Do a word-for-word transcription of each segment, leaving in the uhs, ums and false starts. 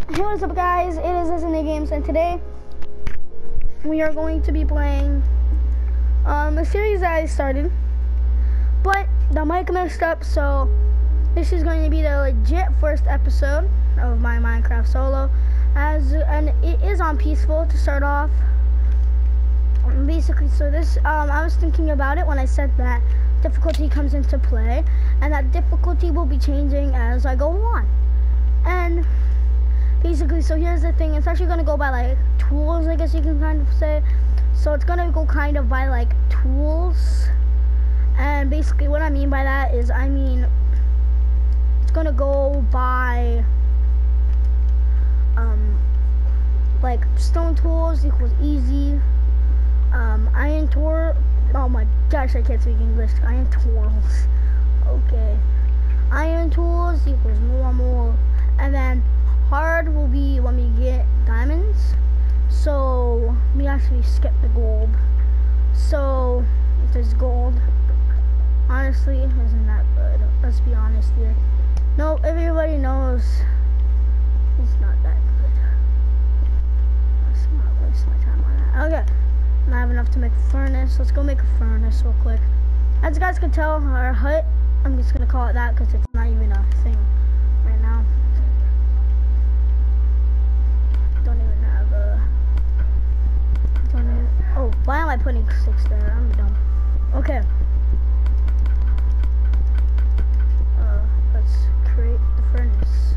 Hey, what's up guys, it is Disney Games, and today we are going to be playing um, a series that I started, but the mic messed up, so this is going to be the legit first episode of my Minecraft solo, as and it is on peaceful to start off. Basically, so this, um, I was thinking about it when I said that difficulty comes into play, and that difficulty will be changing as I go on. And basically, so here's the thing, it's actually going to go by like tools, I guess you can kind of say. So it's going to go kind of by like tools, and basically what I mean by that is, I mean, it's going to go by um, like stone tools equals easy, um, iron tool, oh my gosh, I can't speak English, iron tools, okay, iron tools equals normal, and then hard will be when we get diamonds, so we actually skip the gold. So if there's gold, honestly, isn't that good? Let's be honest here. No, everybody knows it's not that good. Let's not waste my time on that. Okay, I have enough to make a furnace. Let's go make a furnace real quick. As you guys can tell, our hut, I'm just gonna call it that because it's not even a thing right now. Don't even have a. Don't even, oh, why am I putting six there? I'm dumb. Okay. Uh, let's create the furnace.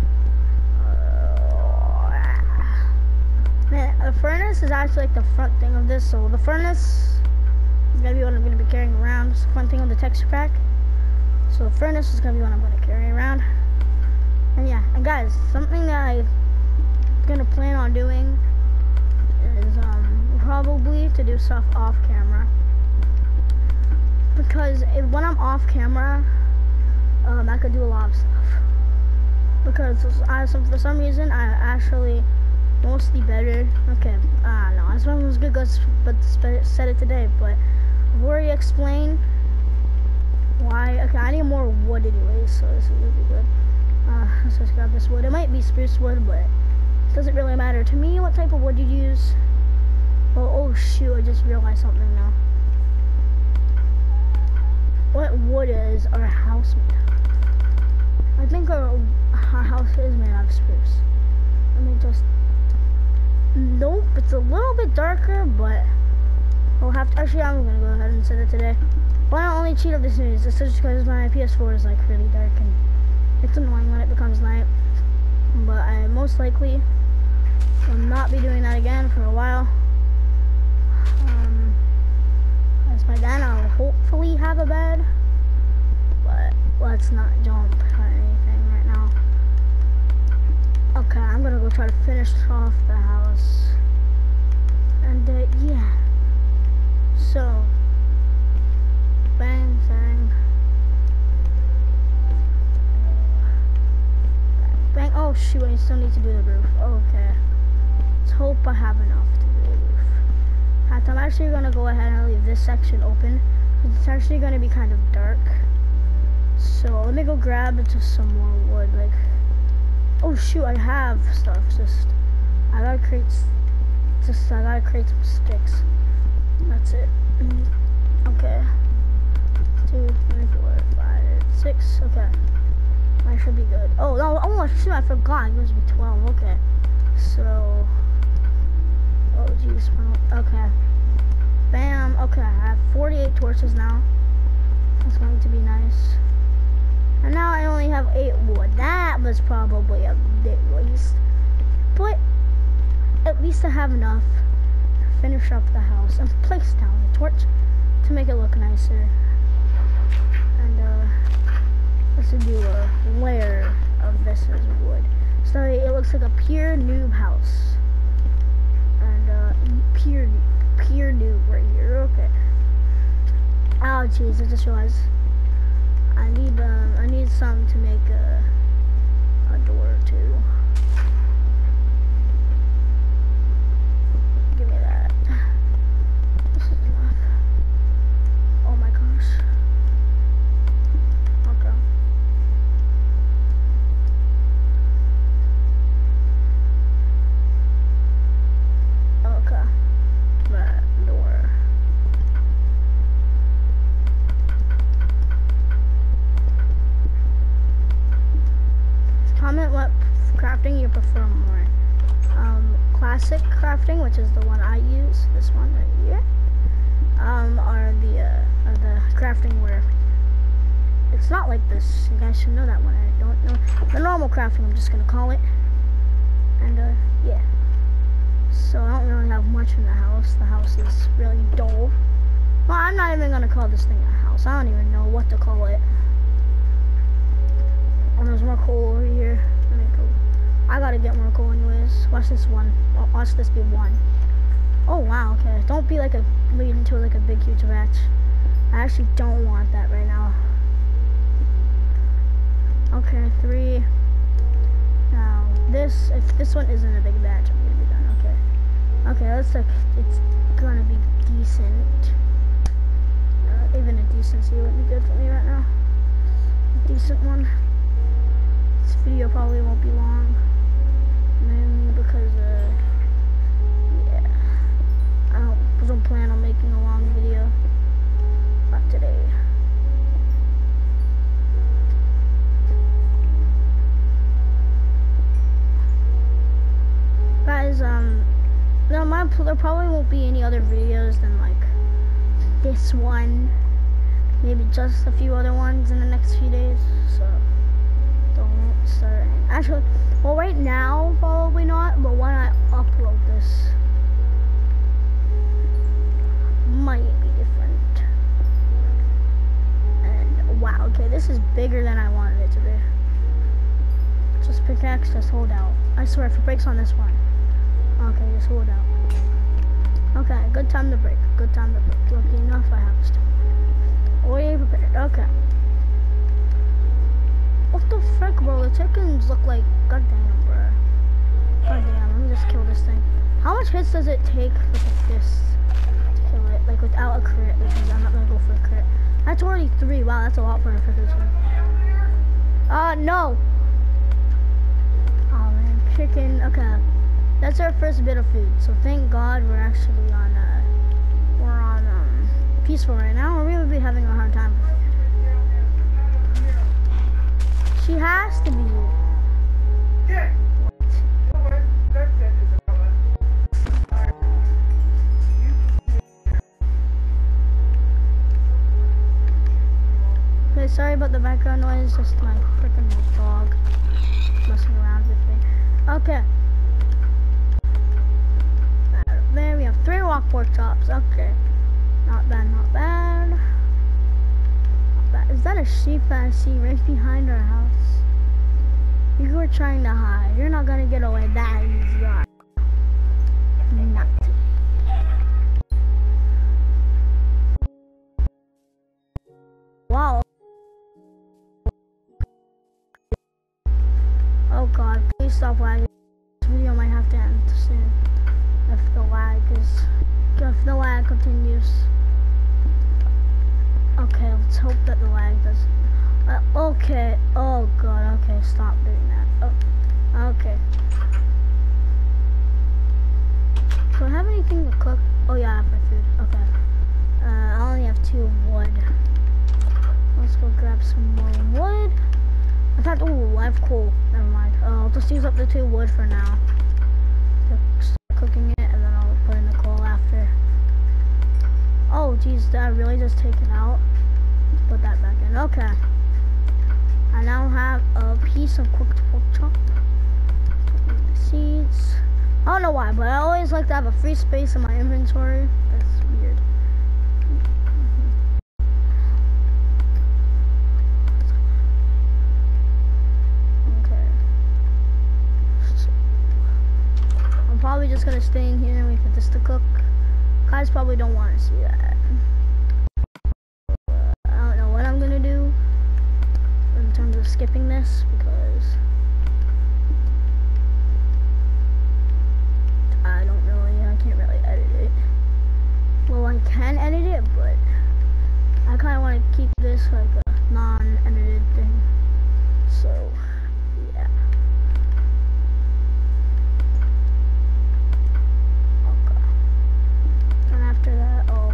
Uh, man, the furnace is actually like the front thing of this. So the furnace is gonna be what I'm gonna be carrying around. It's the front thing of the texture pack. So the furnace is gonna be what I'm gonna carry around. And yeah, and guys, something that I gonna plan on doing is um probably to do stuff off camera, because if, when I'm off camera, um I could do a lot of stuff, because I some for some reason I actually mostly better okay I don't know, this one was good but said it today, but I've already explained why. Okay, I need more wood anyways, so this is really good. Uh let's just grab this wood. It might be spruce wood, but doesn't really matter to me what type of wood you use. Oh, oh shoot, I just realized something now. What wood is our house made out of? I think our, our house is made out of spruce. Let me just, nope, it's a little bit darker, but we'll have to, actually I'm gonna go ahead and set it today. Why not only cheat of this news? It's just because my P S four is like really dark and it's annoying when it becomes night. But I most likely will not be doing that again for a while. Um, as by then I'll hopefully have a bed, but let's not jump or anything right now. Okay, I'm gonna go try to finish off the house. And uh, yeah, so bang, bang, bang. Oh shoot, I still need to do the roof. Okay. Let's hope I have enough to do the roof. I'm actually going to go ahead and leave this section open. It's actually going to be kind of dark. So let me go grab just some more wood. Like, oh shoot, I have stuff. Just, I gotta create, just, I gotta create some sticks. That's it. Okay. Two, three, four, five, six. Okay. I should be good. Oh, no, oh shoot, I forgot. It must be twelve. Okay. So, oh geez, okay, bam, okay, I have forty-eight torches now. That's going to be nice. And now I only have eight wood. That was probably a bit waste, but at least I have enough to finish up the house and place down the torch to make it look nicer. And uh, let's do a layer of this as wood. So it looks like a pure noob house. And uh, pure, pure noob right here. Okay. Oh jeez, I just realized I need um, I need something to make a a door or two. Give me that. This is enough. Oh my gosh. Okay. crafting you prefer more? Um, classic crafting, which is the one I use, this one right here, um, or the, uh, or the crafting where it's not like this. You guys should know that one. I don't know. The normal crafting, I'm just gonna call it. And, uh, yeah. So I don't really have much in the house. The house is really dull. Well, I'm not even gonna call this thing a house. I don't even know what to call it. Oh, there's more coal over here. Let me go. I gotta get more coal anyways. Watch this one. Watch this be one. Oh wow, okay. Don't be like a lead into like a big huge batch. I actually don't want that right now. Okay, three. Now this, if this one isn't a big batch, I'm gonna be done. Okay. Okay, looks like it's gonna be decent. Uh, even a decency would be good for me right now. A decent one. This video probably won't be long, mainly because, uh, yeah, I don't, I don't plan on making a long video, not today. Guys, um, no, my, there probably won't be any other videos than, like, this one, maybe just a few other ones in the next few days, so. Don't start. Actually, well, right now, probably not, but when I upload this, might be different. And wow, okay, this is bigger than I wanted it to be. Just pickaxe, just hold out. I swear, if it breaks on this one. Okay, just hold out. Okay, good time to break. Good time to break. Lucky enough, I have stone. Way prepared. Okay. What the frick, bro? The chickens look like... Goddamn, bro. Goddamn, let me just kill this thing. How much hits does it take with a fist to kill it? Like, without a crit, because I'm not gonna go for a crit. That's already three. Wow, that's a lot for a frickin' one. Uh, no. Oh, man. Chicken. Okay. That's our first bit of food. So, thank God we're actually on, uh... We're on, um... peaceful right now, or we would be having a hard time. She has to be. Yeah. Okay, sorry about the background noise, just my freaking dog messing around with me. Okay. There we have three rock pork chops. Okay. Not bad, not bad. Not bad. Is that a sheep that I see right behind our house? You were trying to hide. You're not gonna get away that easy. Not. Wow. Oh God, please stop lagging. This video might have to end soon if the lag is, if the lag continues. Okay, let's hope that the lag doesn't. Uh, okay. Oh God. Okay, stop doing that. Oh, okay. Do I have anything to cook? Oh yeah, I have my food. Okay. Uh, I only have two wood. Let's go grab some more wood. In fact, oh, I have coal. Never mind. Uh, I'll just use up the two wood for now. Start cooking it, and then I'll put in the coal after. Oh, geez, did I really just take it out? Put that back in. Okay. I now have a piece of cooked pork chop. Seeds. I don't know why, but I always like to have a free space in my inventory. That's weird. Okay. I'm probably just gonna stay in here and wait for this to cook. Guys probably don't want to see that. I don't know what I'm gonna do in terms of skipping this, because I don't really, I can't really edit it. Well, I can edit it, but I kind of want to keep this like a non-edited thing. So, yeah. Okay. And after that, I'll,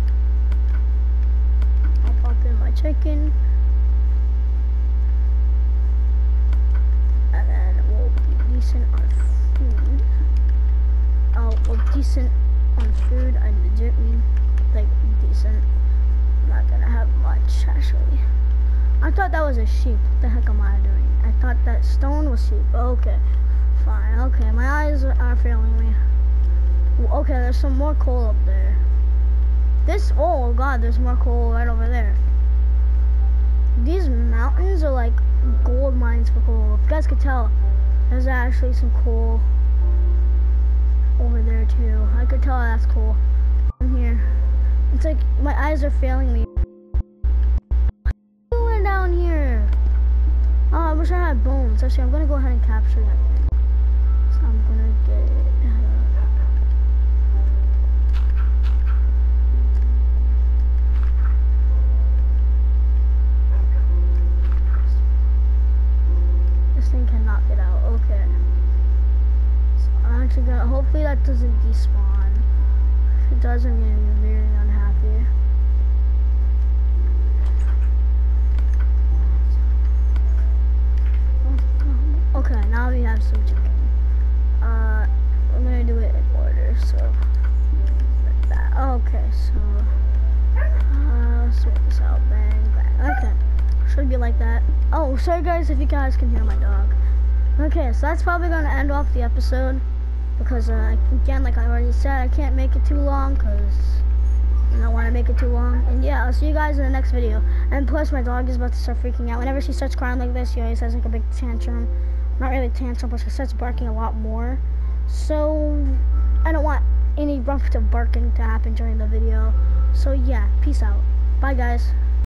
I'll pop in my chicken. And then we'll be decent on food. Oh, well, decent on food. I legit mean like decent. I'm not gonna have much actually. I thought that was a sheep. What the heck am I doing? I thought that stone was sheep. Okay, fine. Okay, my eyes are, are failing me. Okay, there's some more coal up there. This, oh god, there's more coal right over there. These mountains are like gold mines for coal. If you guys could tell, there's actually some coal over there too. I could tell that's cool. I'm here. It's like my eyes are failing me. What went down here? Oh, I wish I had bones. Actually, I'm gonna go ahead and capture that thing. So I'm gonna get it. Thing cannot get out. Okay. So I'm actually gonna, hopefully that doesn't despawn. If it does, I'm gonna be very unhappy. Okay, now we have some chicken. Uh, I'm gonna do it in order. So, like that. Okay, so, uh, sort this out. Bang, bang. Okay. Should be like that. Oh, sorry guys if you guys can hear my dog. Okay, so that's probably gonna end off the episode because uh, again, like I already said, I can't make it too long because I don't want to make it too long. And yeah, I'll see you guys in the next video. And plus, my dog is about to start freaking out. Whenever she starts crying like this, she always has like a big tantrum. Not really tantrum, but she starts barking a lot more. So I don't want any rough barking to happen during the video. So yeah, peace out. Bye guys.